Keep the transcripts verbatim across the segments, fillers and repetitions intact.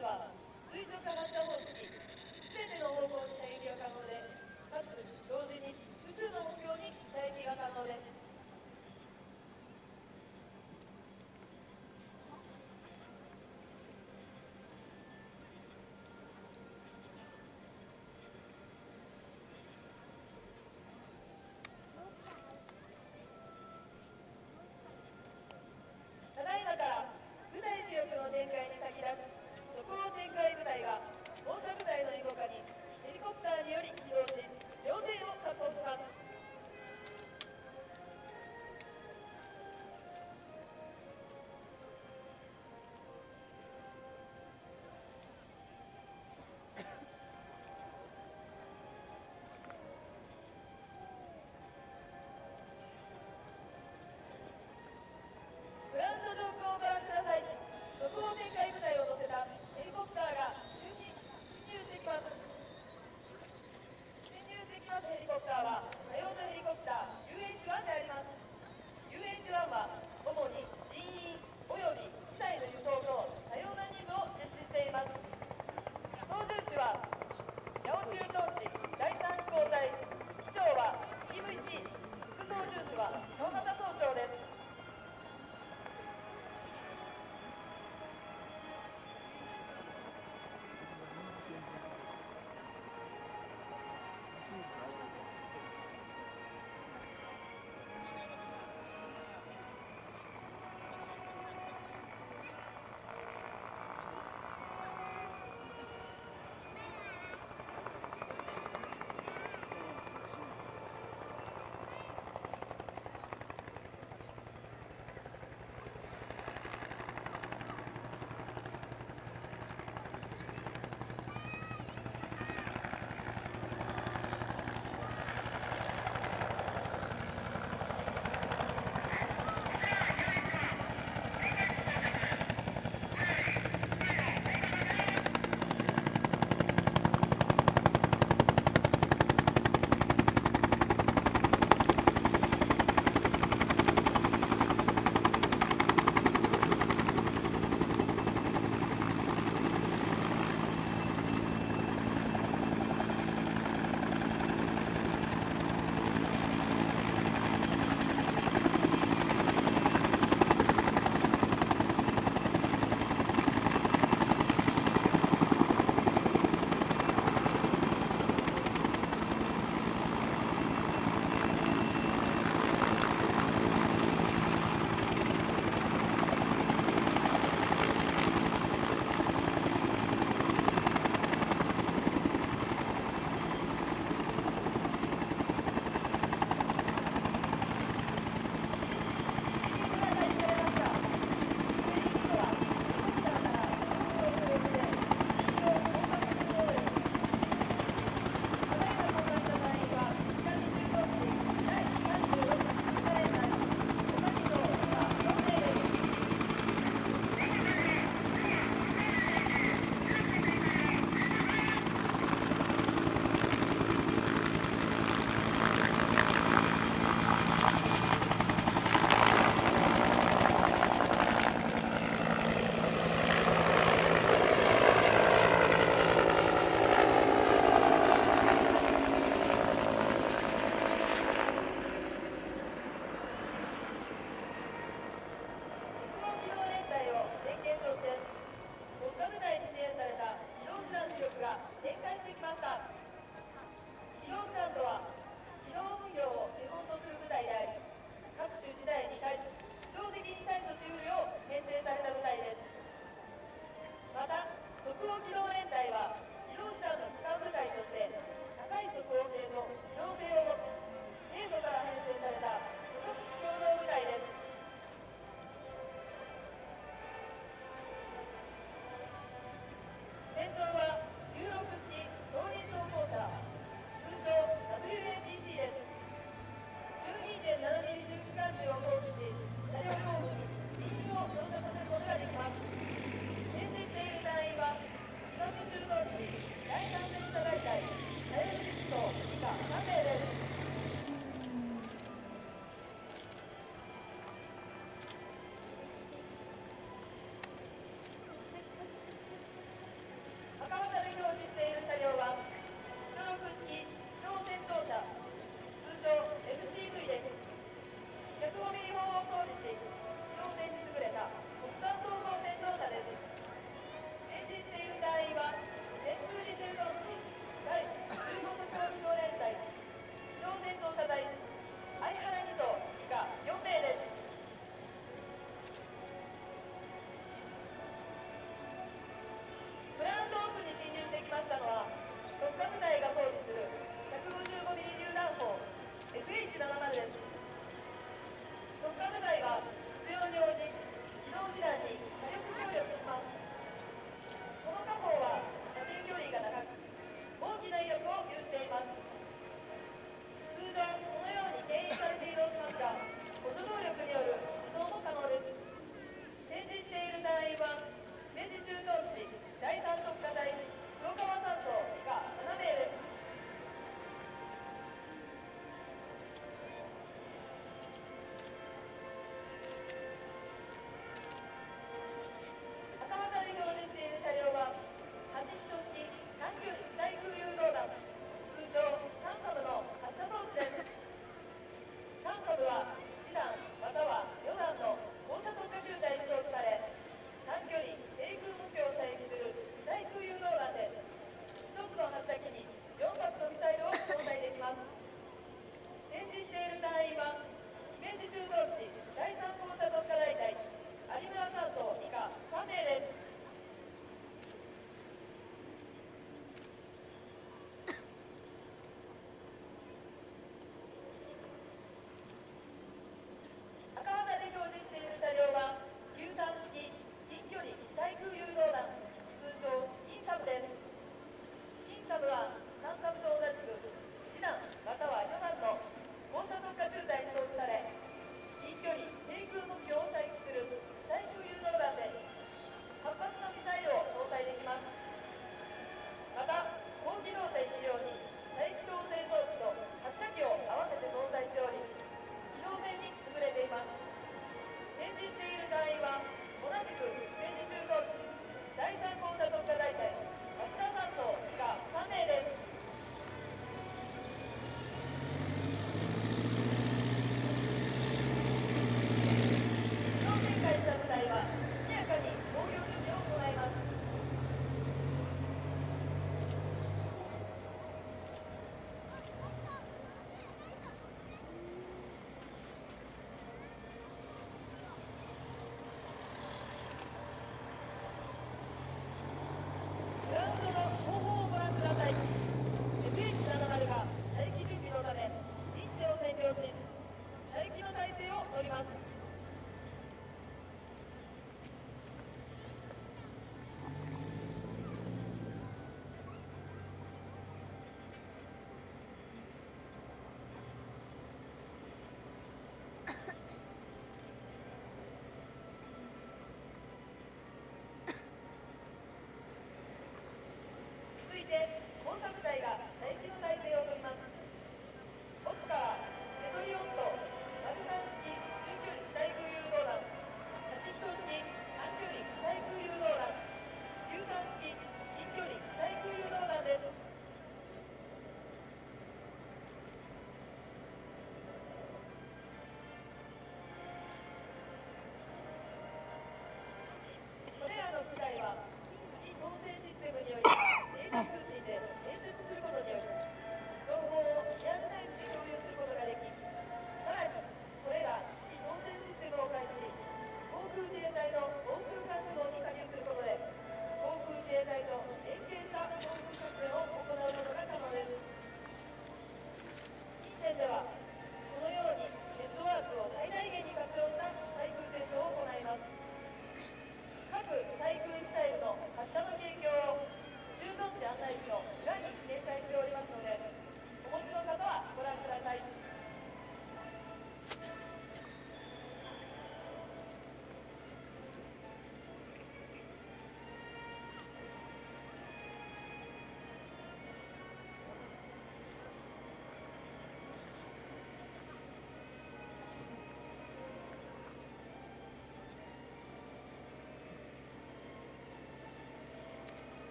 スは垂直発射方式、すべての方向に射撃が可能で、かつ同時に複数の目標に射撃が可能です。ただいまから部隊主力の展開に先立つ速報展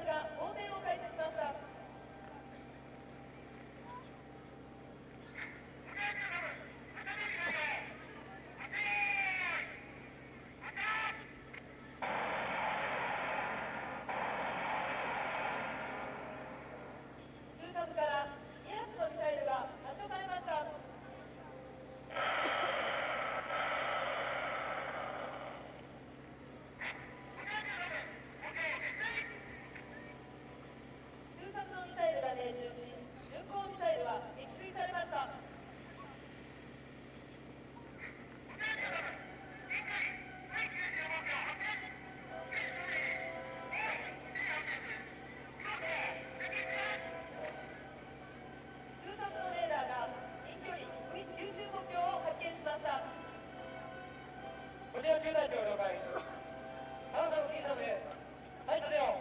が横転を開始しました。空撮からに発のミサイルが発射されました。空撮のミサイルが命中し、巡航ミサイルは撃墜されました。空撮のレーダーが近距離きゅうじゅう目標を発見しました。 こちら中隊長了解。探査を聞いたので排除せよ。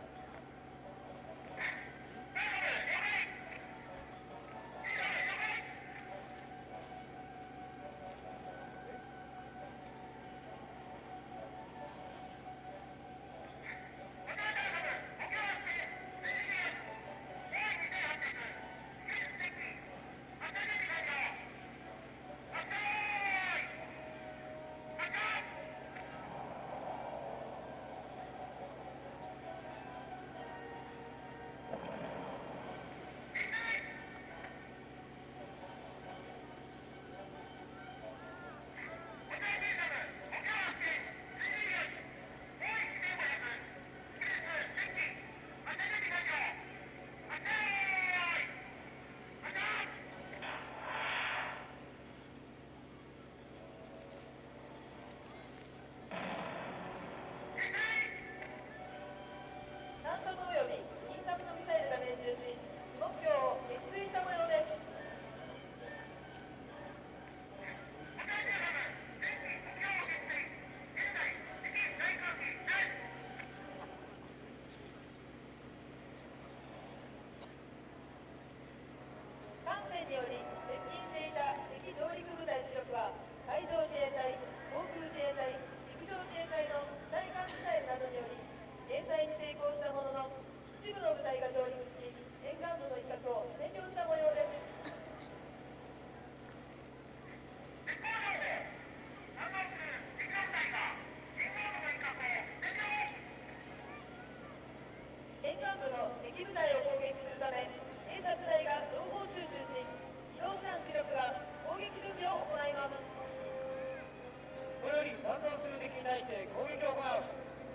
探索及びインタビのミサイルが命中し、目標を撃墜した模様です。艦船により接近していた敵上陸部隊主力は海上自衛隊、航空自衛隊、陸上自衛隊の地対艦ミサイルなどにより減災に成功したものの、一部の部隊が上陸し、沿岸部の一角を占領した模様です。沿岸部の敵部隊を攻撃するため、偵察隊が情報収集し、機動士団主力が攻撃準備を行います。 これより弾道する敵に対して攻撃を行う。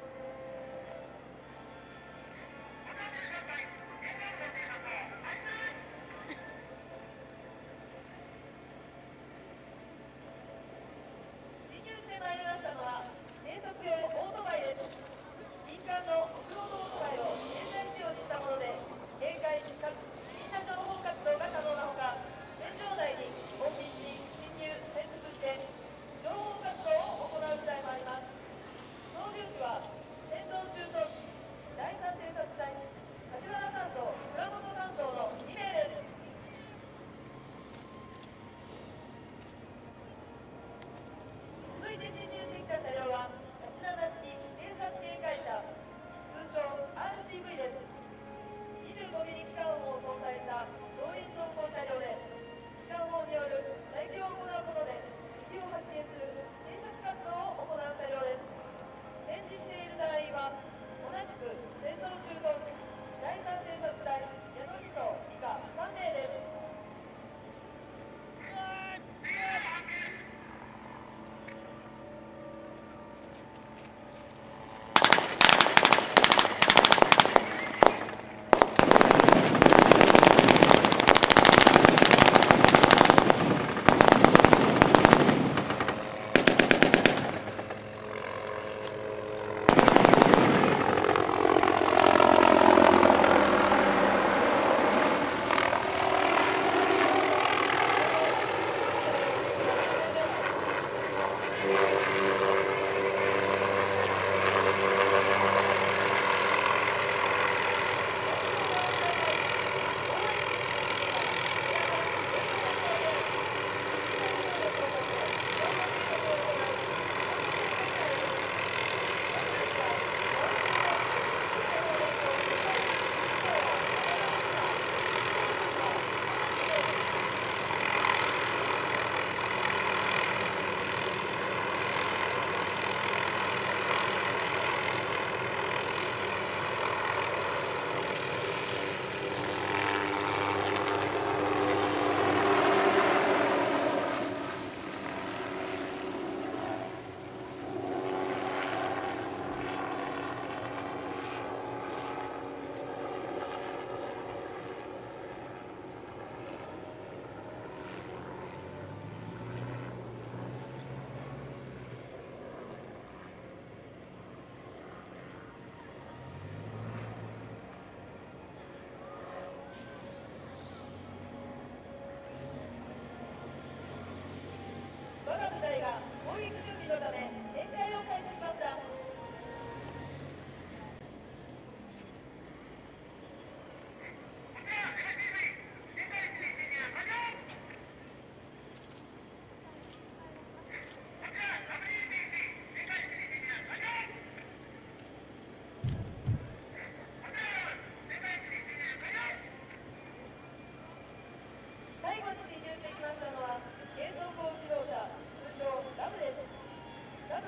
侵入してまいりましたのは偵察用オートバイです。民間のオフロードオートバイを現在仕様にしたもので、警戒かつみんな情報活動が可能なほか、戦場内に砲撃に侵入潜伏して情報活動を行う部隊もあります。操縦士は戦闘駐屯地第三偵察隊梶原担当、倉本担当のに名です。続いて侵入してきた車両ははちじゅうなな式偵察警戒車、通称 アールシーブイ です。にじゅうごミリ機関砲を搭載した動員装甲車両で、機関砲による射撃を行うことで敵を発見する偵察活動を行う車両です。展示している隊員は同じく戦闘駐屯地第三偵察隊矢野木と以下さん名です。 撃準備のため展開を開始しました。最後に進入してきましたのは軽装甲機動車通称ラムです。ラ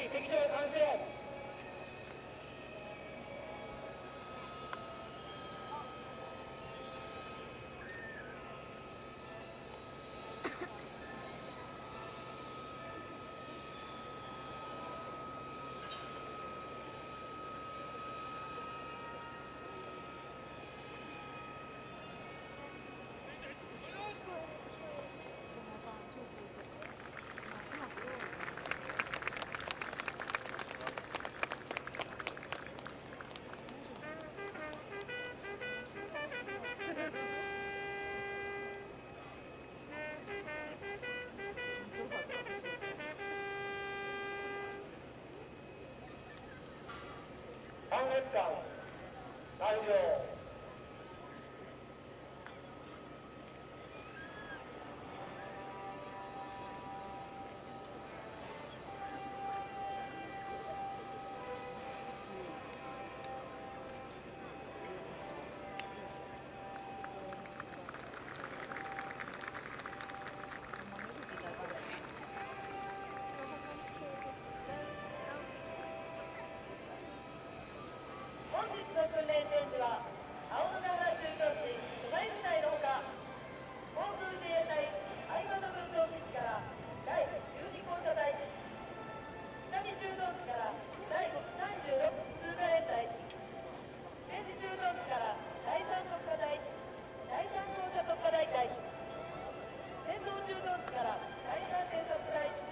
い敵場完成。半月間退場。 本日の訓練展示は青野原駐屯地所在部隊のほか、航空自衛隊相方分屯基地から第じゅうに校舎隊、北見駐屯地から第さんじゅうろく通過連隊、戦時駐屯地から第さん特化隊、第さん校舎特化大隊、戦闘駐屯地から第さん偵察隊、